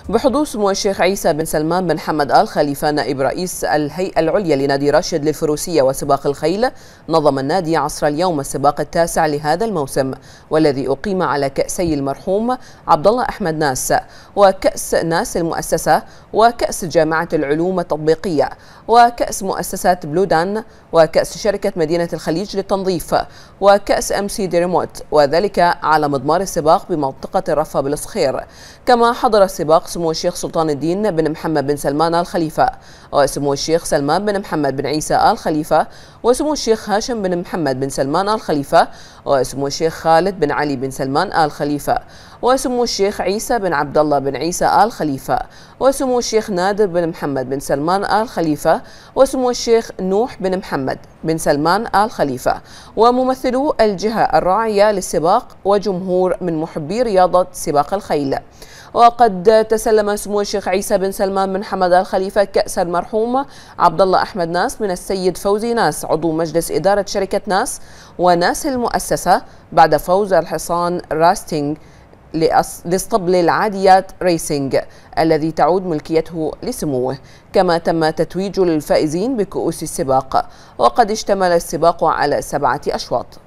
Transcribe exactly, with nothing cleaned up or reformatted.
بحضور سمو الشيخ عيسى بن سلمان بن حمد آل خليفة نائب رئيس الهيئة العليا لنادي راشد للفروسية وسباق الخيل، نظم النادي عصر اليوم السباق التاسع لهذا الموسم، والذي أقيم على كأسي المرحوم عبد الله أحمد ناس، وكأس ناس المؤسسة، وكأس جامعة العلوم التطبيقية، وكأس مؤسسات بلودان، وكأس شركة مدينة الخليج للتنظيف، وكأس أم سي دي ريموت، وذلك على مضمار السباق بمنطقة الرفة بالصخير. كما حضر السباق سمو الشيخ سلطان الدين بن محمد بن سلمان آل خليفة، وسمو الشيخ سلمان بن محمد بن عيسى آل خليفة، وسمو الشيخ هاشم بن محمد بن سلمان آل خليفة، وسمو الشيخ خالد بن علي بن سلمان آل خليفة، وسمو الشيخ عيسى بن عبد الله بن عيسى آل خليفة، وسمو الشيخ نادر بن محمد بن سلمان آل خليفة، وسمو الشيخ نوح بن محمد بن سلمان آل خليفة، وممثلو الجهة الراعية للسباق وجمهور من محبي رياضة سباق الخيل. وقد تسلم سمو الشيخ عيسى بن سلمان بن حمد آل خليفة كأس المرحوم عبد الله أحمد ناس من السيد فوزي ناس عضو مجلس إدارة شركة ناس وناس المؤسسة بعد فوز الحصان راستينج لاسطبل العاديات ريسينج الذي تعود ملكيته لسموه. كما تم تتويج للفائزين بكؤوس السباق، وقد اشتمل السباق على سبعة أشواط.